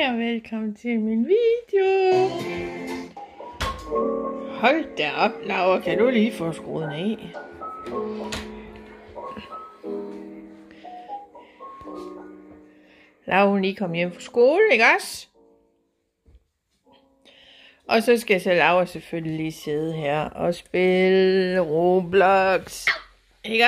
Hej og velkommen til min video. Hold da op, Laura. Kan du lige få skruet ned? Laura, hun lige kom hjem fra skole, ikke også? Og så skal så Laura selvfølgelig lige sidde her og spille Roblox. Ikke?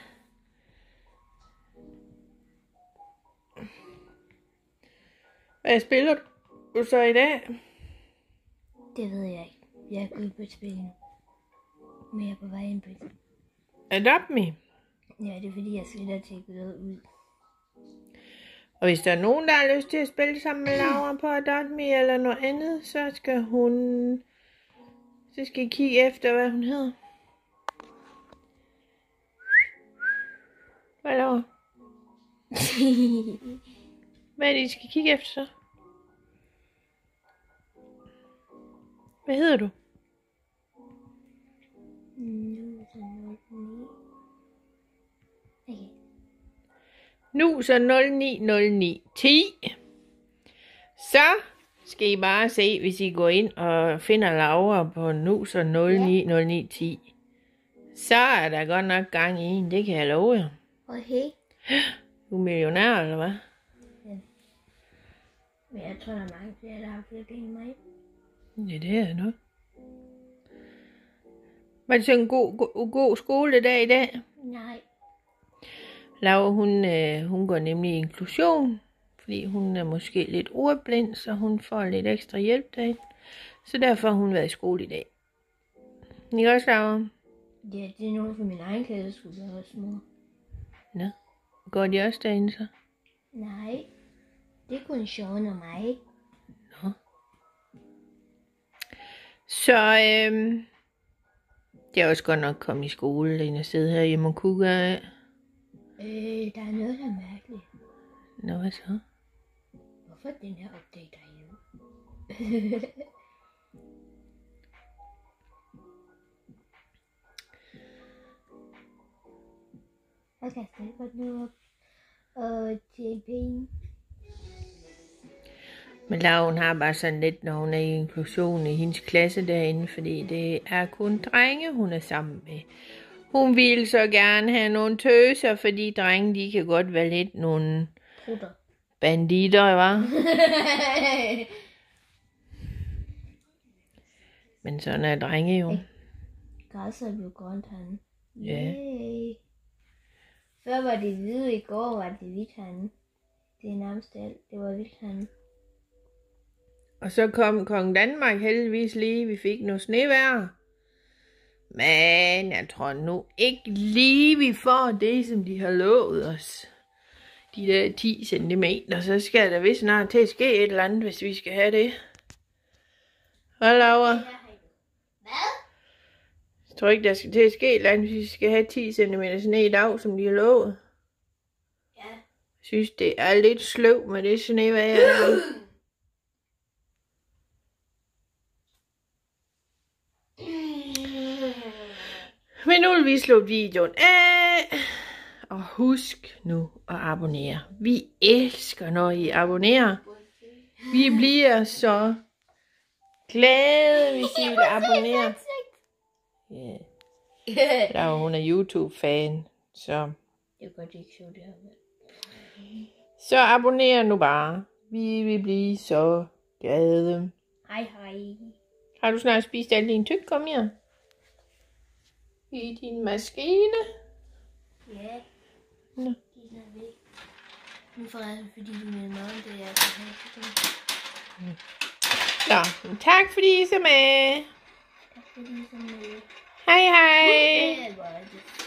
Hvad spiller du så i dag? Det ved jeg ikke. Jeg er gået på et spil nu. Men jeg er på vej ind på det. Adopt Me? Ja, det er fordi, jeg skal da tjekke noget ud. Og hvis der er nogen, der har lyst til at spille sammen med Laura på Adopt Me eller noget andet, så skal I kigge efter, hvad hun hedder. Hvad Laura? Hvad er det, I skal kigge efter så? Hvad hedder du? Nuser 090910. Så skal I bare se, hvis I går ind og finder Laura på Nuser 090910. Så er der godt nok gang i en, det kan jeg love jer. Okay. Du er millionær, eller hvad? Ja. Men jeg tror, der er mange flere, der har flere penge end mig. Ja, det er noget. Var det så en god skoledag i dag? Nej. Laura, hun går nemlig i inklusion, fordi hun er måske lidt ordblind, så hun får lidt ekstra hjælp derinde. Så derfor har hun været i skole i dag. Ikke også, Laura? Ja, det er nogen fra min egen klasse, skulle være også mor. Nå, går de også derinde så? Nej, det er kun Sean og mig. Nå. Så det er også godt nok komme i skole, end at sidde her hjemme og kukke af. Der er noget, der er mærkeligt. Nå, hvad så? Hvorfor er den her opdage derhjemme? Jeg kan stadig godt nå op og tjene penge. Men Laura, hun har bare sådan lidt, når hun er i inklusion i hendes klasse derinde, fordi det er kun drenge, hun er sammen med. Hun vil så gerne have nogle tøser, fordi drenge, de kan godt være lidt nogle Brutter. Banditter, hva'? Men sådan er drenge jo. Græsset er blevet grønt herinde. Ja. Yay. Før var det hvide, i går var det hvidt herinde. Det er nærmest alt. Det var hvidt herinde. Og så kom Kong Danmark heldigvis lige. Vi fik noget snevejr. Men jeg tror nu ikke lige, vi får det, som de har lovet os. De der 10 cm. Så skal der vist snart til at ske et eller andet, hvis vi skal have det. Hvad, Laura? Hvad? Jeg tror ikke, der skal til at ske et eller andet, hvis vi skal have 10 cm sne i dag, som de har lovet. Ja. Jeg synes, det er lidt sløv med det snevejr. Men nu vil vi slutte videoen af. Og husk nu at abonnere. Vi elsker, når I abonnerer. Vi bliver så glade, hvis I vil abonnere. Ja. Yeah. Hun er YouTube-fan. Så. Jeg kan godt ikke så det her med. Så abonner nu bare. Vi vil blive så glade. Hej hej. Har du snart spist alle dine tykkummier? I din maskine? Ja. Nå. De er snart væk. Nu får jeg fordi du med morgen, det er så helt. Nå, tak fordi I så med. Tak fordi I så med. Hej hej.